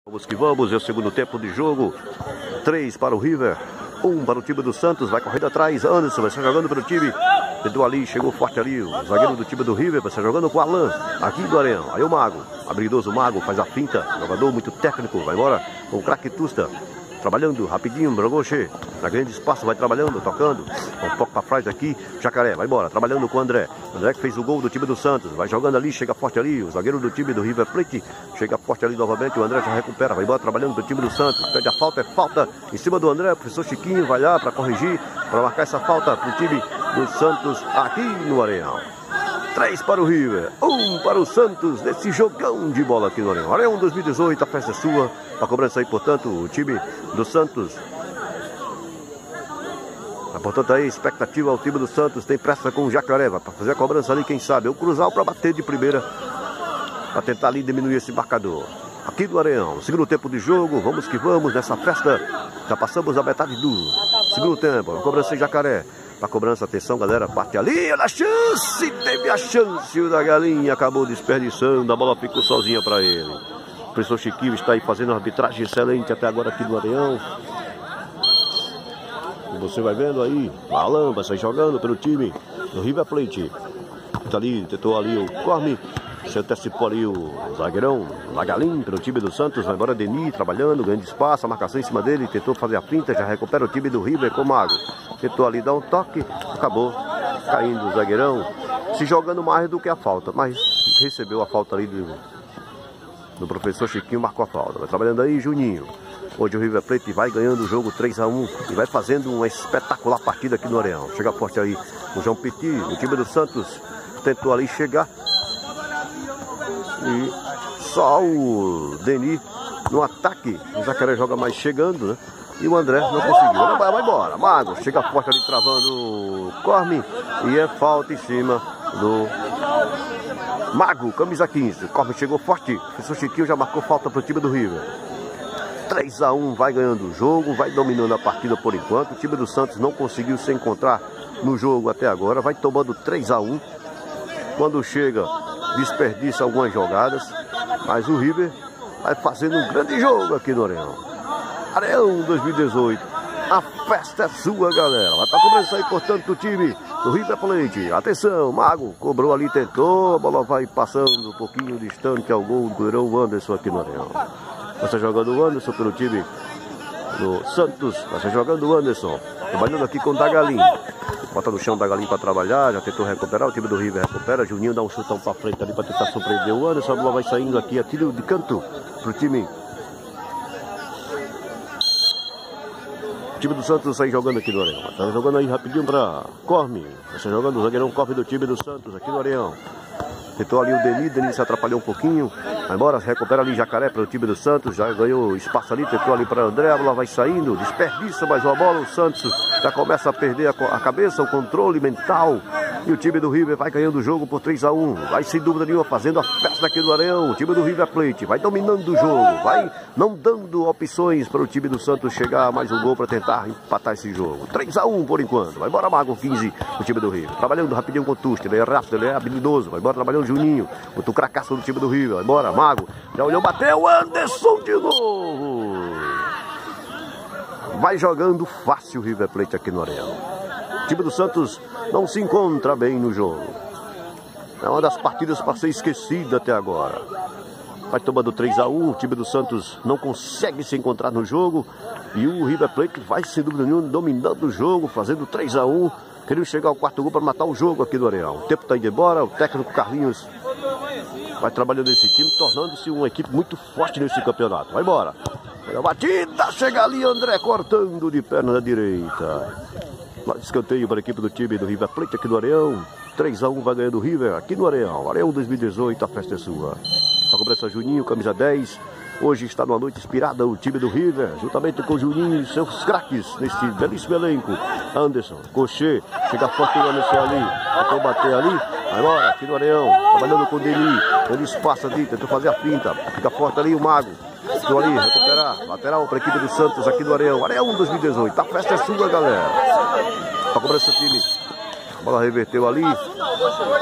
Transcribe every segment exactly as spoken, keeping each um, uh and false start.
Vamos que vamos, é o segundo tempo de jogo. Três para o River, um para o time do Santos. Vai correndo atrás, Anderson vai estar jogando pelo time. Tentou ali, chegou forte ali. O zagueiro do time do River vai estar jogando com o Alan, aqui do Areão. Aí o Mago, habilidoso Mago, faz a finta. Jogador muito técnico, vai embora com o craque Tusta. Trabalhando rapidinho, Brogoche. Na grande espaço, vai trabalhando, tocando. Um pouco para trás aqui, Jacaré, vai embora. Trabalhando com o André. André que fez o gol do time do Santos. Vai jogando ali, chega forte ali. O zagueiro do time do River Plate chega forte ali novamente. O André já recupera, vai embora trabalhando do time do Santos. Pede a falta, é falta em cima do André. O professor Chiquinho vai lá para corrigir, para marcar essa falta para o time do Santos aqui no Areão. Três para o River, um para o Santos, nesse jogão de bola aqui no Areão. Areão dois mil e dezoito, a festa é sua. A cobrança aí, portanto, o time do Santos. Portanto, aí, expectativa ao time do Santos. Tem pressa com o Jacaré, para fazer a cobrança ali, quem sabe. É o cruzar para bater de primeira, para tentar ali diminuir esse marcador. Aqui do Areão, segundo tempo de jogo, vamos que vamos nessa festa. Já passamos a metade do segundo tempo. A cobrança em Jacaré. Para cobrança, atenção galera, parte ali, olha a chance, teve a chance, o da Galinha acabou desperdiçando, a bola ficou sozinha para ele. O professor Chiquinho está aí fazendo uma arbitragem excelente até agora aqui do Areão. E você vai vendo aí, o Alan vai sair jogando pelo time do River Plate. Tá ali, tentou ali o Corme, se antecipou ali o zagueirão, o Galinha pelo time do Santos, vai embora Denis trabalhando, grande espaço, a marcação em cima dele, tentou fazer a finta, já recupera o time do River com o Mago. Tentou ali dar um toque, acabou caindo o zagueirão, se jogando mais do que a falta, mas recebeu a falta ali do, do professor Chiquinho, marcou a falta. Vai trabalhando aí Juninho. Hoje o River Plate vai ganhando o jogo três a um e vai fazendo uma espetacular partida aqui no Areão. Chega forte aí o João Petit, o time do Santos tentou ali chegar e só o Denis no ataque. O Jacaré joga mais chegando, né? E o André não conseguiu. Vai, vai embora. Mago chega forte ali travando o Corme. E é falta em cima do Mago, camisa quinze. O Corme chegou forte. O professor Chiquinho já marcou falta para o time do River. três a um, vai ganhando o jogo, vai dominando a partida por enquanto. O time do Santos não conseguiu se encontrar no jogo até agora. Vai tomando três a um. Quando chega, desperdiça algumas jogadas. Mas o River vai fazendo um grande jogo aqui no Areão. Areão dois mil e dezoito, a festa é sua, galera. Vai para começar aí, portanto, o time do River Plate. Atenção, Mago cobrou ali, tentou, a bola vai passando um pouquinho distante ao gol do goleirão Anderson aqui no Areão. Vai estar jogando o Anderson pelo time do Santos, vai estar jogando o Anderson, trabalhando aqui com o Dagalim. Bota no chão o Dagalim para trabalhar, já tentou recuperar, o time do River recupera. Juninho dá um chutão para frente ali para tentar surpreender o Anderson. A bola vai saindo aqui a tiro de canto para o time. O time do Santos sai jogando aqui no Areão. Tá jogando aí rapidinho para Corme. Está jogando o zagueirão Corme do time do Santos aqui no Areão. Tentou ali o Denis, Denis se atrapalhou um pouquinho. Vai embora, recupera ali Jacaré para o time do Santos. Já ganhou espaço ali, tentou ali para André. A bola vai saindo, desperdiça mais uma bola. O Santos já começa a perder a, a cabeça, o controle mental. E o time do River vai ganhando o jogo por três a um. Vai sem dúvida nenhuma fazendo a festa aqui do Areão. O time do River Plate vai dominando o jogo. Vai não dando opções para o time do Santos chegar a mais um gol para tentar empatar esse jogo. três a um por enquanto. Vai embora Mago quinze, o time do River. Trabalhando rapidinho com o Tusta. Ele é rápido, ele é habilidoso. Vai embora trabalhando o Juninho. O cracaço do time do River. Vai embora Mago. Já olhou, bateu. Anderson de novo. Vai jogando fácil o River Plate aqui no Areão. O time do Santos não se encontra bem no jogo. É uma das partidas para ser esquecida até agora. Vai tomando três a um. O time do Santos não consegue se encontrar no jogo. E o River Plate vai, sem dúvida nenhuma, dominando o jogo, fazendo três a um. Querendo chegar ao quarto gol para matar o jogo aqui do Areão. O tempo está indo embora. O técnico Carlinhos vai trabalhando nesse time, tornando-se uma equipe muito forte nesse campeonato. Vai embora. A batida, chega ali André cortando de perna da direita. Escanteio para a equipe do time do River Plate aqui no Areão. três a um vai ganhando o River aqui no Areão. Areão dois mil e dezoito, a festa é sua. A cobrança Juninho, camisa dez. Hoje está numa noite inspirada o time do River, juntamente com o Juninho e seus craques nesse belíssimo elenco. Anderson, Cochê, chega forte o Anderson ali, tentou bater ali. Vai embora, aqui no Areão, trabalhando com o Denis. Ele espaça ali, tentou fazer a finta. Fica forte ali o Mago. Tentou ali, recuperar. Lateral para a equipe do Santos aqui no Areão. Areão dois mil e dezoito. A festa é sua, galera. A cobrança time. A bola reverteu ali.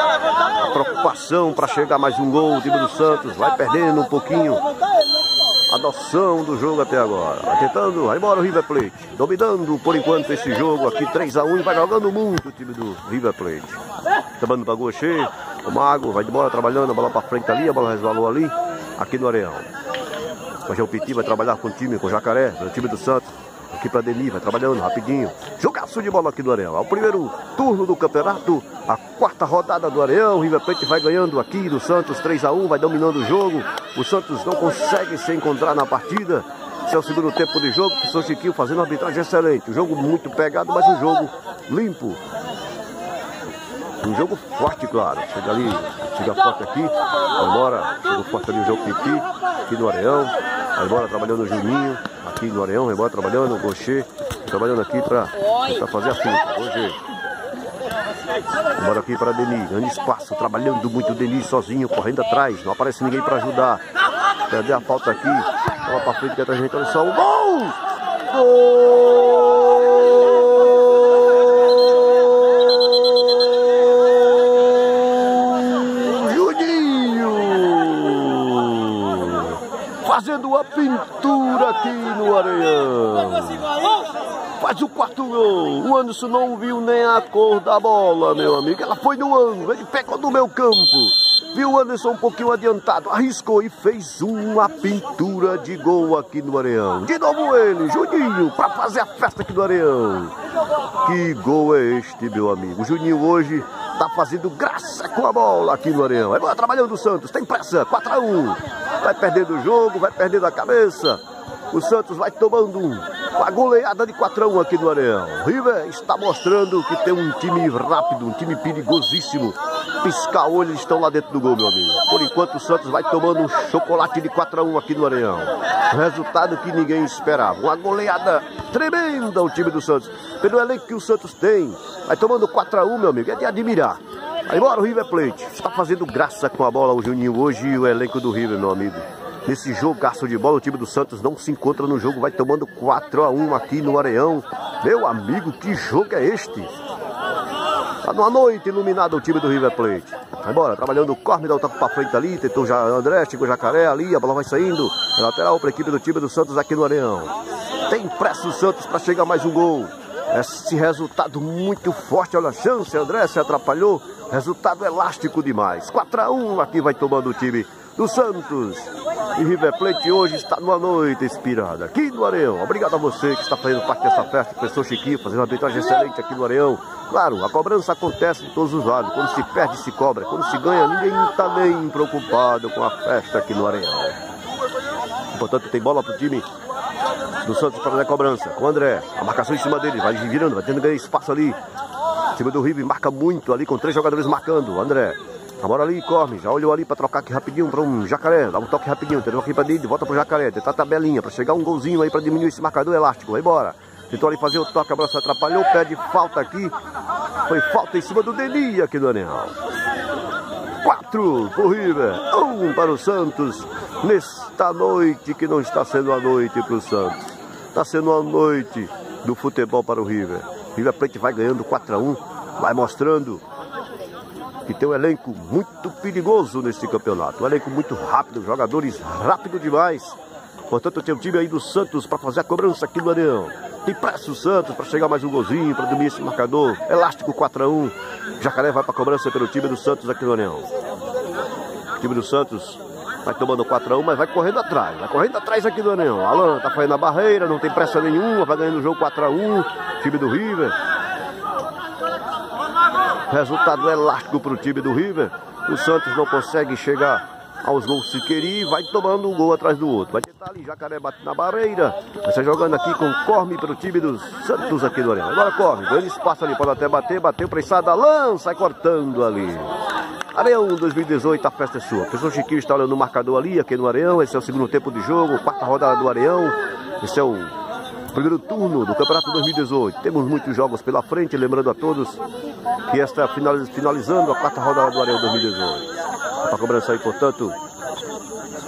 Preocupação para chegar mais um gol. O time do Santos vai perdendo um pouquinho a noção do jogo até agora. Vai tentando, vai embora o River Plate. Dominando por enquanto esse jogo aqui, três a um, e vai jogando muito o time do River Plate. Trabalhando para Gochê, o Mago vai embora trabalhando, a bola para frente ali, a bola resvalou ali, aqui no Areião. Hoje o Piti vai trabalhar com o time, com o Jacaré, o time do Santos. Aqui para Deni, vai trabalhando rapidinho. Jogaço de bola aqui do Areião. É o primeiro turno do campeonato, a quarta rodada do Areião. O River Plate vai ganhando aqui do Santos três a um, vai dominando o jogo. O Santos não consegue se encontrar na partida. Esse é o segundo tempo de jogo. O professor Chiquinho fazendo uma arbitragem excelente. Um jogo muito pegado, mas um jogo limpo. Um jogo forte, claro. Chega ali, chega forte aqui. Vai embora. Chega forte ali o jogo Piti, aqui no Areião. Vai embora trabalhando o Juninho, aqui no Areião. Vai embora trabalhando o Gochê. Trabalhando aqui para fazer a finta. Hoje. Embora aqui para Deni. Grande espaço. Trabalhando muito o Deni sozinho, correndo atrás. Não aparece ninguém para ajudar. Perder a falta aqui. Bola para frente que a gente. Olha só o gol! Gol! Fazendo a pintura aqui no Areião. Faz o quarto gol. O Anderson não viu nem a cor da bola, meu amigo. Ela foi no ângulo, ele pegou do meu campo. Viu o Anderson um pouquinho adiantado, arriscou e fez uma pintura de gol aqui no Areião. De novo ele, Juninho, para fazer a festa aqui no Areião. Que gol é este, meu amigo? O Juninho hoje tá fazendo graça com a bola aqui no Areião. Vai trabalhando o Santos, tem pressa, quatro a um. Vai perdendo o jogo, vai perdendo a cabeça. O Santos vai tomando um, uma goleada de quatro a um aqui no Areião. O River está mostrando que tem um time rápido, um time perigosíssimo. Piscar o olho, eles estão lá dentro do gol, meu amigo. Por enquanto o Santos vai tomando um chocolate de quatro a um aqui no Areião. Um resultado que ninguém esperava. Uma goleada tremenda o time do Santos. Pelo elenco que o Santos tem. Vai tomando quatro a um, meu amigo. É de admirar. Aí embora o River Plate. Está fazendo graça com a bola o Juninho hoje e o elenco do River, meu amigo. Nesse jogaço de bola, o time do Santos não se encontra no jogo. Vai tomando quatro a um aqui no Areião. Meu amigo, que jogo é este? Tá numa noite iluminada o time do River Plate. Vai embora, trabalhando o Corme, dá o toque pra frente ali. Tentou já André, chegou o Jacaré ali. A bola vai saindo. Lateral para a equipe do time do Santos aqui no Areião. Tem pressa o Santos para chegar mais um gol. Esse resultado muito forte, olha a chance, André se atrapalhou, resultado elástico demais, quatro a um aqui vai tomando o time do Santos. E River Plate hoje está numa noite inspirada aqui no Areião. Obrigado a você que está fazendo parte dessa festa, professor Chiquinho, fazendo uma arbitragem excelente aqui no Areião. Claro, a cobrança acontece de todos os lados, quando se perde se cobra, quando se ganha ninguém está nem preocupado com a festa aqui no Areião. Portanto tem bola para o time do Santos para fazer a cobrança, com o André, a marcação em cima dele, vai virando, vai tendo ganho espaço ali. O time do River marca muito ali, com três jogadores marcando, o André. Agora ali, Corme, já olhou ali para trocar aqui rapidinho para um Jacaré, dá um toque rapidinho, tentou aqui para dentro, volta pro Jacaré, tentar a tabelinha, para chegar um golzinho aí para diminuir esse marcador elástico, vai embora. Tentou ali fazer o toque, a bola se atrapalhou, pede falta aqui, foi falta em cima do Deni aqui no Areião. quatro para o River, um para o Santos, nesta noite que não está sendo a noite para o Santos, está sendo a noite do futebol para o River. River Plate vai ganhando quatro a um, vai mostrando que tem um elenco muito perigoso nesse campeonato, um elenco muito rápido, jogadores rápidos demais. Portanto tem o time aí do Santos para fazer a cobrança aqui no Areião. Tem pressa o Santos para chegar mais um golzinho, para dormir esse marcador. Elástico quatro a um. Jacaré vai para a cobrança pelo time do Santos aqui no Areião. O time do Santos vai tomando quatro a um, mas vai correndo atrás. Vai correndo atrás aqui do Areião. Alan tá fazendo a barreira, não tem pressa nenhuma, vai ganhando o jogo quatro a um. Time do River. Resultado elástico para o time do River. O Santos não consegue chegar aos gols se querer, vai tomando um gol atrás do outro. Vai tentar ali, Jacaré bate na barreira. Vai ser jogando aqui com Corme para o time do Santos aqui do Areião. Agora Corme, grande espaço ali, pode até bater, bateu, pressada, lança, sai cortando ali. Areião dois mil e dezoito, a festa é sua. O professor Chiquinho está olhando o marcador ali, aqui no Areião. Esse é o segundo tempo de jogo, quarta rodada do Areião. Esse é o primeiro turno do Campeonato dois mil e dezoito. Temos muitos jogos pela frente, lembrando a todos que esta finalizando a quarta rodada do Areião dois mil e dezoito. A cobrança aí, portanto,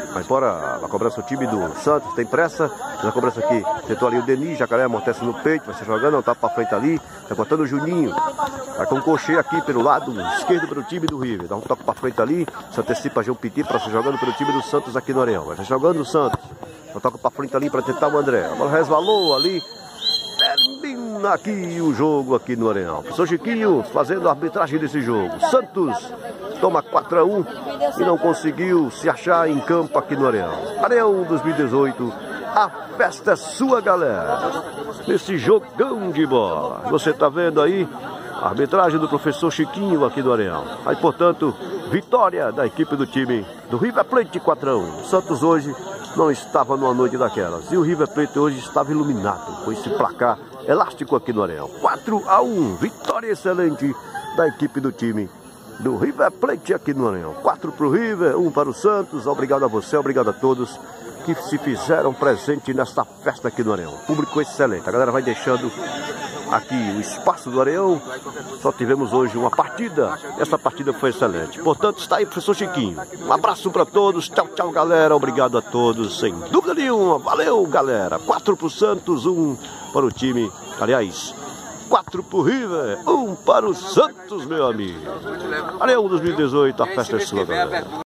Vai embora a cobrança do time do Santos, tem pressa. Na cobrança aqui, tentou ali o Denis, Jacaré amortece no peito, vai se jogando, não tá pra frente ali. Tá cortando o Juninho. Vai com o Cochê aqui pelo lado esquerdo para o time do River. Dá um toque pra frente ali, se antecipa João Petit para se jogando pelo time do Santos aqui no Areião. Vai se jogando o Santos. Dá um toque pra frente ali para tentar o André. A bola resvalou ali. Termina aqui o jogo aqui no Areião. Professor Chiquinho fazendo a arbitragem desse jogo. Santos toma quatro a um e não conseguiu se achar em campo aqui no Areião. Areião dois mil e dezoito, a festa é sua, galera. Nesse jogão de bola. Você tá vendo aí a arbitragem do professor Chiquinho aqui do Areião. Aí, portanto, vitória da equipe do time do River Plate quatro a um. Santos hoje não estava numa noite daquelas. E o River Plate hoje estava iluminado com esse placar elástico aqui no Areião. quatro a um. Vitória excelente da equipe do time do River Plate aqui no Areião. quatro para o River, um para o Santos. Obrigado a você, obrigado a todos que se fizeram presente nesta festa aqui no Areião. Público excelente. A galera vai deixando aqui o espaço do Areião. Só tivemos hoje uma partida. Essa partida foi excelente. Portanto, está aí o professor Chiquinho. Um abraço para todos. Tchau, tchau, galera. Obrigado a todos. Sem dúvida nenhuma. Valeu, galera. quatro para o Santos, um para o time. Aliás, quatro para o River, um para o Santos, meu amigo. Areião dois mil e dezoito, a festa é sua, galera.